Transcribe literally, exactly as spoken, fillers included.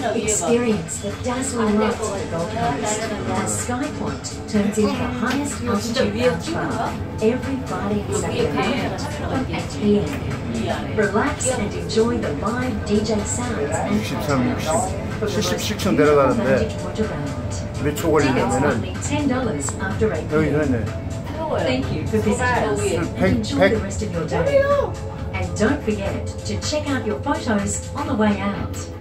Experience the dazzling lights of the Gold Coast as SkyPoint turns into the highest altitude lounge bar every Friday and Saturday night from eight p m Relax and enjoy the live D J sounds and 육십삼, 육십, cocktails 칠십칠 층 내려가는데 몇 초 Tickets 걸리냐면은 only ten dollars after eight p 여기서 m 했네. Thank you for visiting us and 백, enjoy 백. the rest of your day. And don't forget to check out your photos on the way out.